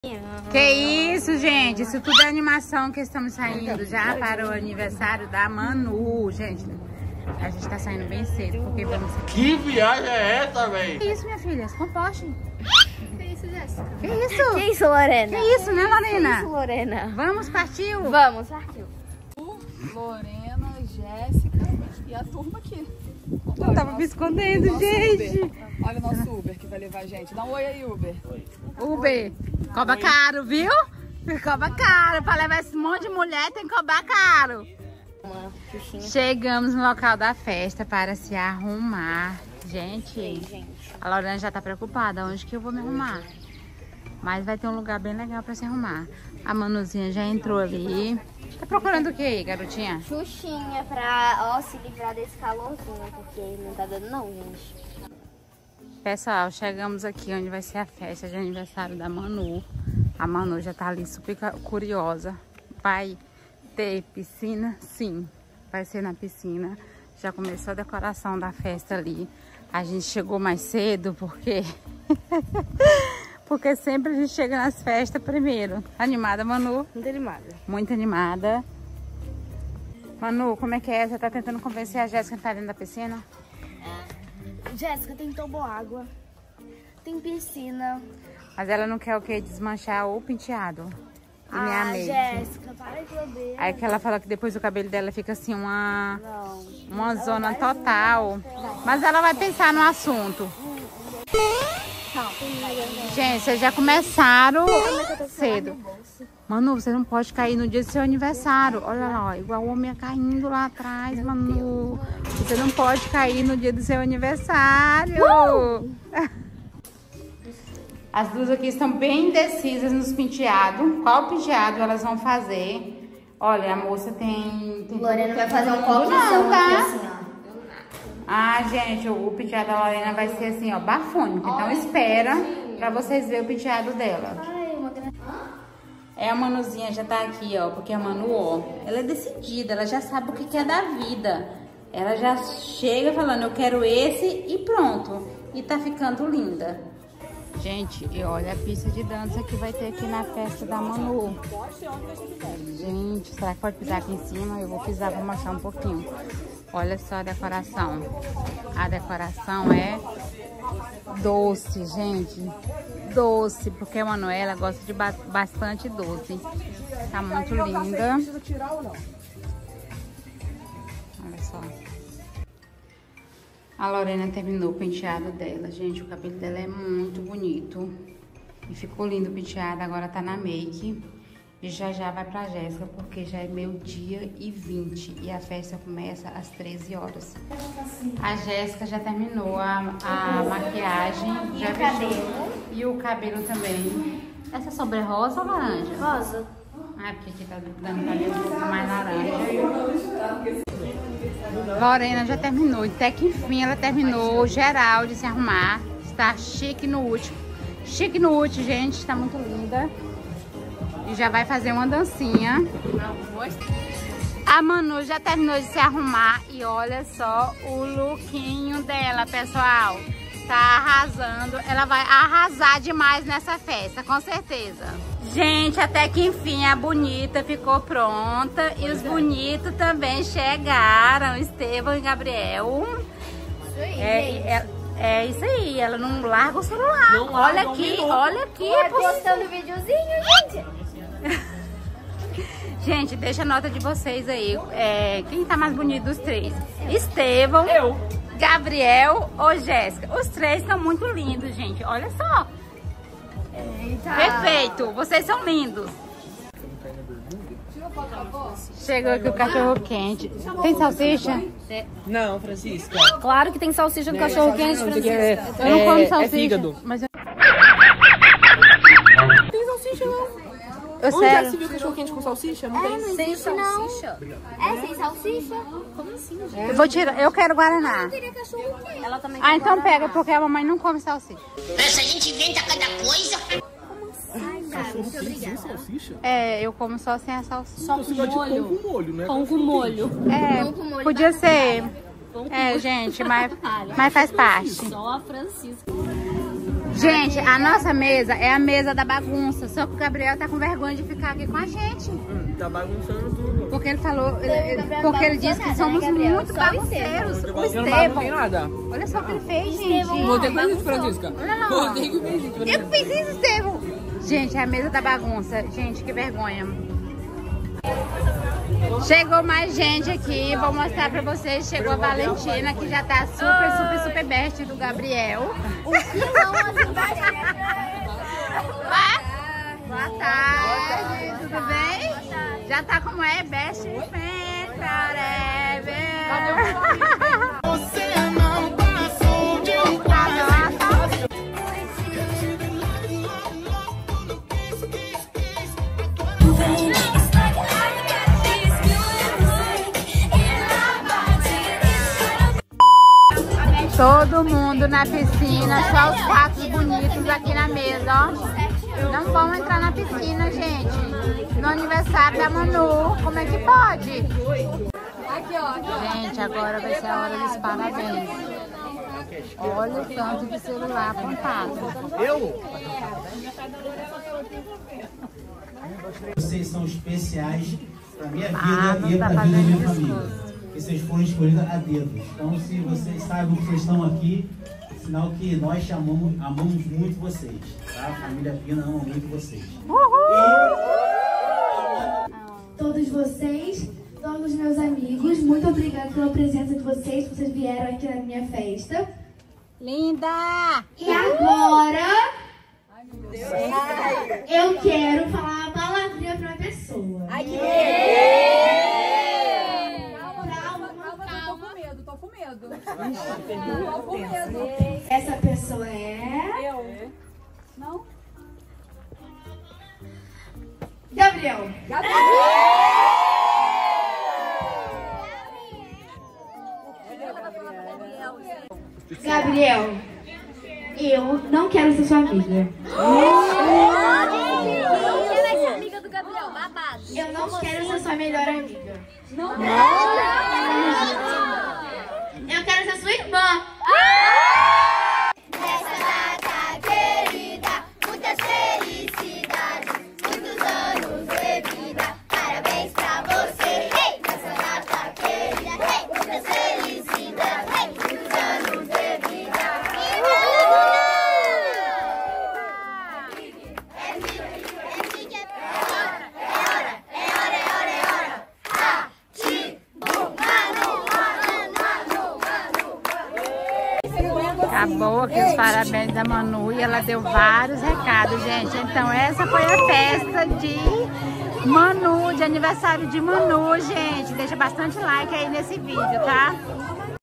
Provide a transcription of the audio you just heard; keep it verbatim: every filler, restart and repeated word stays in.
Que isso, gente? Isso tudo é animação que estamos saindo já para o aniversário da Manu, gente. A gente tá saindo bem cedo, porque vamos... Que viagem é essa, velho? Que isso, minha filha? Se composte. Que isso, Jéssica? Que isso? Que isso, Lorena? Que isso, né, Lorena? Que isso, Lorena? Vamos, partiu? Vamos, partiu. Lorena, Jéssica e a turma aqui. Eu tava me escondendo, gente. Uber. Olha o nosso Uber que vai levar a gente. Dá um oi aí, Uber. Uber. Cobra caro, viu? Cobra caro. Pra levar esse monte de mulher tem que cobrar caro. Chegamos no local da festa para se arrumar. Gente, Sim, gente. a Lorena já tá preocupada. Onde que eu vou me arrumar? Mas vai ter um lugar bem legal para se arrumar. A Manuzinha já entrou ali. Tá procurando o que aí, garotinha? Xuxinha pra, ó, se livrar desse calorzinho, porque não tá dando não, gente. Pessoal, chegamos aqui onde vai ser a festa de aniversário da Manu. A Manu já tá ali super curiosa. Vai ter piscina? Sim, vai ser na piscina. Já começou a decoração da festa ali. A gente chegou mais cedo porque... porque sempre a gente chega nas festas primeiro. Animada, Manu? Muito animada. Muito animada. Manu, como é que é? Você tá tentando convencer a Jéssica que tá dentro da piscina? Jéssica, tem toboágua, tem piscina. Mas ela não quer o quê? Desmanchar o penteado. E minha Ah, make. Jéssica, para de beber. Aí que ela fala que depois o cabelo dela fica assim uma, Não. uma zona total. Mas ela vai pensar no assunto. Gente, vocês já começaram cedo. Manu, você não pode cair no dia do seu aniversário. Olha lá, ó, igual o homem caindo lá atrás, Manu. Você não pode cair no dia do seu aniversário. Uh! As duas aqui estão bem indecisas nos penteados. Qual penteado elas vão fazer? Olha, a moça tem... tem Lorena vai fazer um copo coquezão tá? aqui assim, ó. Ah, gente, o penteado da Lorena vai ser assim, ó, bafônico. Então espera pra vocês verem o penteado dela. Ai, uma grande... É, a Manuzinha já tá aqui, ó, porque a Manu, ó, ela é decidida, ela já sabe o que quer da vida. Ela já chega falando, eu quero esse e pronto. E tá ficando linda. Gente, e olha a pista de dança que vai ter aqui na festa da Manu. Gente, será que pode pisar aqui em cima? Eu vou pisar, vou mostrar um pouquinho. Olha só a decoração. A decoração é doce, gente. Doce, porque a Manuela gosta de ba bastante doce. Tá muito linda. Olha só. A Lorena terminou o penteado dela, gente. O cabelo dela é muito bonito. E ficou lindo o penteado, agora tá na make. E já já vai pra Jéssica, porque já é meio-dia e vinte. E a festa começa às treze horas. A Jéssica já terminou a, a maquiagem. E já o cabelo. E o cabelo também. Essa é sobre rosa ou laranja? Rosa. Ah, porque aqui tá dando cabelo um pouco mais laranja. Lorena já terminou. Até que enfim ela terminou geral de se arrumar. Está chique no último. Chique no último, gente. Está muito linda. E já vai fazer uma dancinha. A Manu já terminou de se arrumar. E olha só o lookinho dela, pessoal. Tá arrasando. Ela vai arrasar demais nessa festa, com certeza. Gente, até que enfim a bonita ficou pronta. E os bonitos também chegaram. Estevão e Gabriel. Isso aí, É, gente. é, é isso aí. Ela não larga o celular. Não olha larga um aqui, minuto. olha aqui. Vai É possível. postando videozinho, gente. Gente, deixa a nota de vocês aí. É, quem tá mais bonito dos três? Estevão, Eu. Gabriel ou Jéssica? Os três são muito lindos, gente. Olha só. Eita. Perfeito. Vocês são lindos. Chegou aqui o cachorro quente. Tem salsicha? Não, Francisca. Claro que tem salsicha no cachorro quente, Francisca. É, Eu não como é, salsicha. É fígado. Mas eu... Tem salsicha, não. Eu Onde já se sério. viu cachorro quente com salsicha? Não tem. Sem salsicha? É, sem salsicha? Como assim, gente? Eu vou tirar. Eu quero Guaraná. Teria cachorro quente. Ela também Ah, quer então Guaraná. pega, porque a mamãe não come salsicha. Essa gente inventa cada coisa. Ai, cara, muito obrigada. Salsicha? É, eu como só sem a salsicha. Só Você com gosta de molho. pão com molho, né? Pão com molho. É, Pão com molho podia batata ser. palha. Pão com É, molho gente, mas, batata palha. mas faz parte. Só a Francisca. Gente, a nossa mesa é a mesa da bagunça, só que o Gabriel tá com vergonha de ficar aqui com a gente. Hum, tá bagunçando tudo. Porque ele falou, ele, porque ele disse que somos muito bagunceiros. O Eu não Estevão, baguncei nada. olha só o que ele fez, gente. Você que fez isso, Francisca? Olha lá. Você que fez isso, Eu fiz isso, Estevão. Gente, é a mesa da bagunça. Gente, que vergonha. Chegou mais gente aqui, vou mostrar pra vocês. Chegou a Valentina, que já tá super, super, super best do Gabriel. Boa tarde, tudo bem? Já tá como é? Best friend forever. Você não passou de um todo mundo na piscina, só os quatro bonitos aqui na mesa, ó. Não vão entrar na piscina, gente. No aniversário da Manu, como é que pode? Gente, agora vai ser a hora dos parabéns. Olha o tanto de celular apontado. Eu? Vocês são especiais pra minha vida Ah, não e tá pra vida da minha fazendo família. discurso. Vocês foram escolhidos a dedo. Então, se vocês sabem que vocês estão aqui, sinal que nós chamamos, amamos muito vocês. Tá? A família Pina ama muito vocês. Todos vocês, todos os meus amigos, muito obrigada pela presença de vocês, que vocês vieram aqui na minha festa. Linda! E agora, eu quero falar uma palavrinha pra pessoa. Calma, calma, tô com medo, tô com medo. Tô com medo. Essa pessoa é... Eu? Não? Gabriel. Gabriel, eu não quero ser sua amiga. Você vai ser amiga do Gabriel, babado. Eu não quero ser sua melhor amiga. Não. Eu quero ser sua irmã. Nessa data querida, muitas felicidades, muitos anos de vida. Parabéns pra você. Hey! Nessa data querida, hey! Muitas felicidades, hey! Muitos anos de vida. É vida, é vida, é hora, é hora, é hora, é hora, é hora. Ativo, Manu, Manu, Manu, Manu. Acabou aqui os parabéns da Manu e ela deu vários recados, gente. Então essa foi a festa de Manu, de aniversário de Manu, gente. Deixa bastante like aí nesse vídeo, tá?